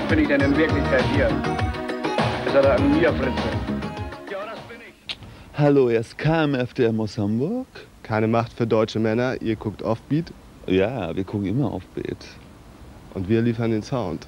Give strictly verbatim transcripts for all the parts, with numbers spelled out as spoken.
bin ich denn in Wirklichkeit hier? Das hat er an mir, Fritze. Ja, das bin ich. Hallo, hier ist K M F D M aus Hamburg. Keine Macht für deutsche Männer, ihr guckt Offbeat. Ja, wir gucken immer Offbeat. Und wir liefern den Sound.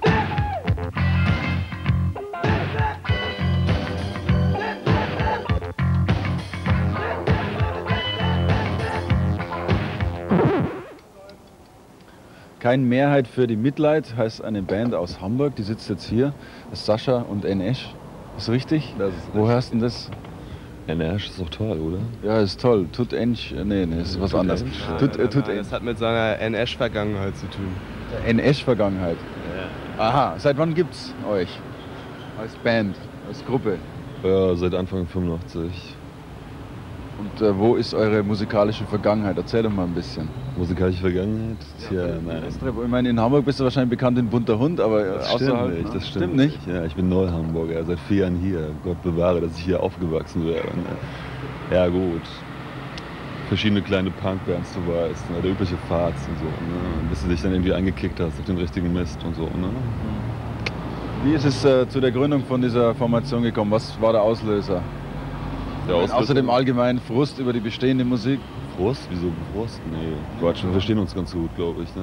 Kein Mehrheit für die Mitleid heißt eine Band aus Hamburg, die sitzt jetzt hier. Das ist Sascha und N Esch. Ist richtig? Das ist Wo hörst du denn das? N Esch ist doch toll, oder? Ja, ist toll. Tut Ensch, nee, nee, ist was Tut anderes. Ensch? Tut, äh, tut Das hat mit seiner N Esch-Vergangenheit zu tun. N Esch-Vergangenheit. Ja. Aha, seit wann gibt's euch? Als Band, als Gruppe? Ja, seit Anfang fünfundachtzig. Und äh, wo ist eure musikalische Vergangenheit? Erzähl doch mal ein bisschen. Musikalische Vergangenheit? Tja, nein. Ich meine, in Hamburg bist du wahrscheinlich bekannt in Bunter Hund, aber Das außerhalb... stimmt nicht, das stimmt, stimmt nicht. Ja, ich bin Neuhamburger, seit vier Jahren hier. Gott bewahre, dass ich hier aufgewachsen wäre. Ne? Ja gut, verschiedene kleine Punkbands, du weißt, ne? Der übliche Farz und so. Ne? Bis du dich dann irgendwie eingekickt hast auf den richtigen Mist und so. Ne? Wie ist es äh, zu der Gründung von dieser Formation gekommen? Was war der Auslöser? Der Auslöser- Außer dem allgemeinen Frust über die bestehende Musik. Frust? Wieso Frust? Nee, Quatsch, wir verstehen uns ganz gut, glaube ich. Ne?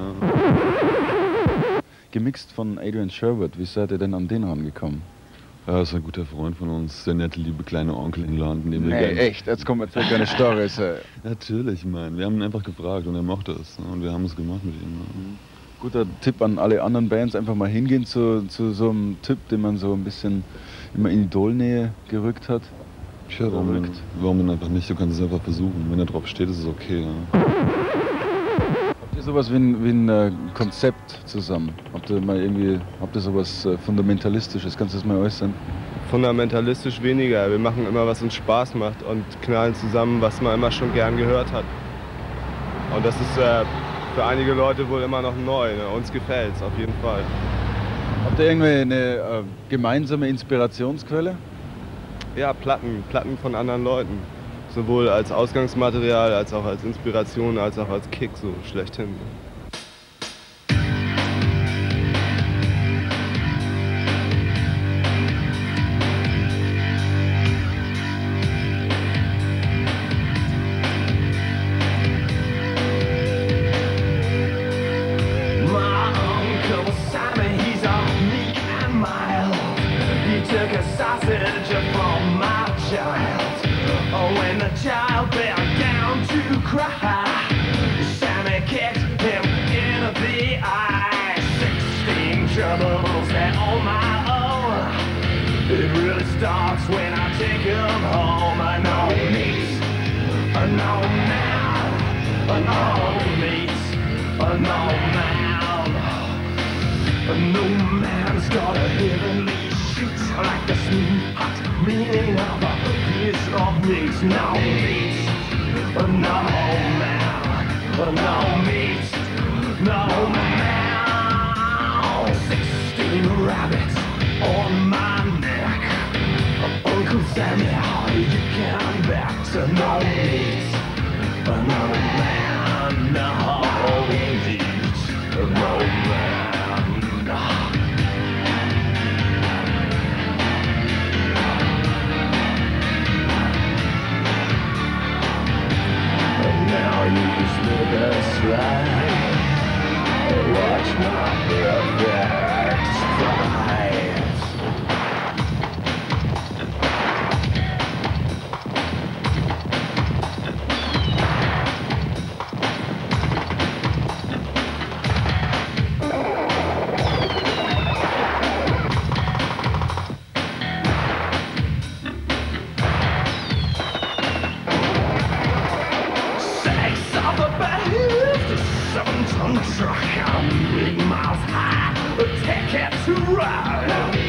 Gemixt von Adrian Sherwood. Wie seid ihr denn an den rangekommen? Ja, das ist ein guter Freund von uns, der nette, liebe kleine Onkel in London. Den wir Nee, gerne- echt? Jetzt kommt erzähl keine Storys. ey. Natürlich, Mann. Wir haben ihn einfach gefragt und er mochte es. Ne? Und wir haben es gemacht mit ihm. Ne? Guter Tipp an alle anderen Bands, einfach mal hingehen zu, zu so einem Typ, den man so ein bisschen immer in Idolnähe gerückt hat. Tja, warum, denn- warum denn einfach nicht? Du kannst es einfach versuchen. Wenn er drauf steht, ist es okay. Ja? Habt ihr sowas wie ein, wie ein äh, Konzept zusammen? Habt ihr mal irgendwie, habt ihr sowas äh, Fundamentalistisches? Kannst du das mal äußern? Fundamentalistisch weniger. Wir machen immer, was uns Spaß macht und knallen zusammen, was man immer schon gern gehört hat. Und das ist äh, für einige Leute wohl immer noch neu. Ne? Uns gefällt's auf jeden Fall. Habt ihr irgendwie eine äh, gemeinsame Inspirationsquelle? Ja, Platten, Platten von anderen Leuten. Sowohl als Ausgangsmaterial, als auch als Inspiration, als auch als Kick, so schlechthin. My Uncle Simon, he's all meek and mild. He took a sausage from my child. Oh, when the child began to cry, Sammy kicked him in the eye. Sixteen troubles that on my own. It really starts when I take him home. I know meat, I know man, I know meat, I know man. No man's got a heavenly shoot like the smooth hot meaning of a piece of meat. No meat, no man, no meat, no man. Sixteen rabbits on my neck. Uncle Sammy, how you can back to no meat, no man, no meat, no man. Now you slip and slide. Watch my perfect stride. Six of a bed, seven ton truck, I'm big miles high, a ticket to ride.